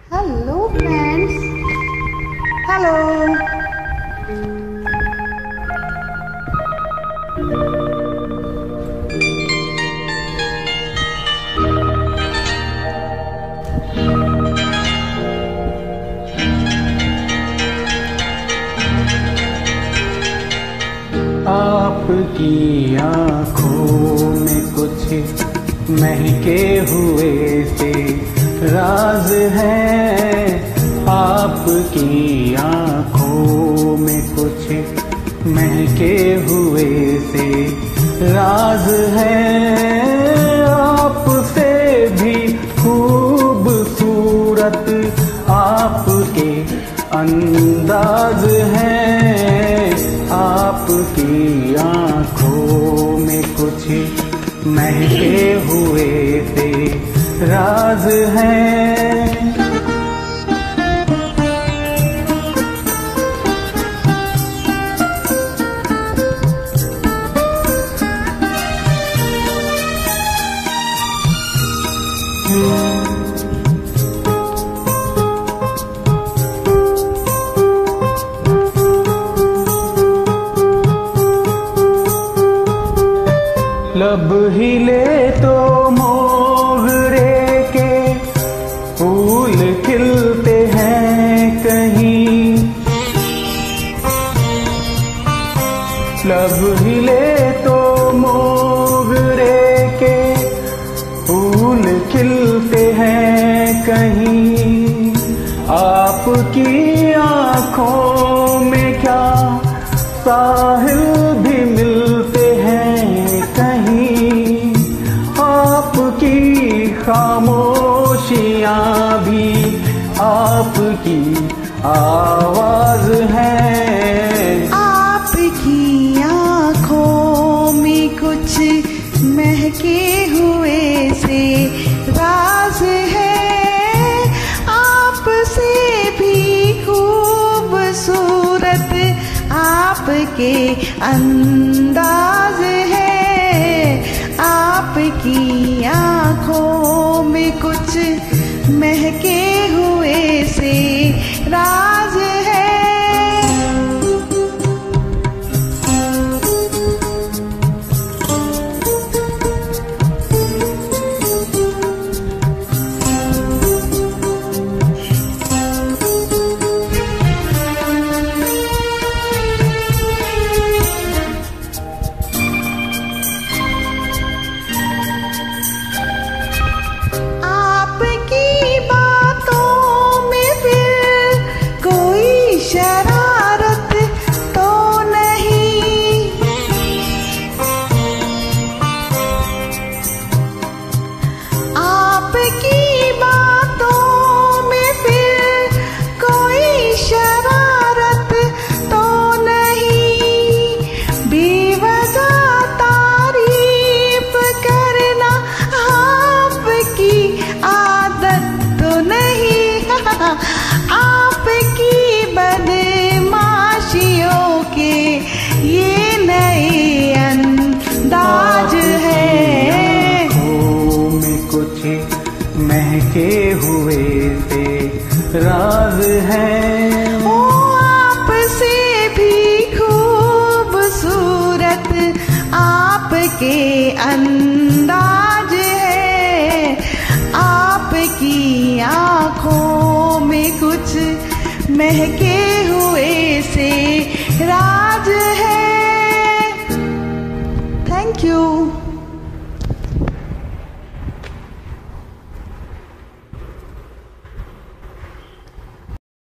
Hello friends. Hello. आपकी आँखों में कुछ महके हुए से राज है। आपकी आँखों में कुछ महके हुए से राज है। आपसे भी खूबसूरत आपके अंदाज है। आपकी आँखों में कुछ महके हुए से राज है। लब हिले तो मोगरे के फूल खिलते हैं कहीं। लब हिले तो मोगरे के फूल खिलते हैं कहीं। आपकी आँखों में क्या साहिल भी मिलते हैं कहीं। आपकी खामोशियाँ भी आपकी आवाज है। आपकी आँखों में कुछ महके हुए से राज है। आपसे भी खूबसूरत आपके अंदाज है। आपकी आँखों में कुछ महके हुए से राज है। आपकी बदमाशियों के ये नए अंदाज है। आँखों में कुछ महके हुए से राज है। ओ आपसे भी खूबसूरत आपके अंदाज है। आपकी आँखों में कुछ महके हुए से राज है। Thank you.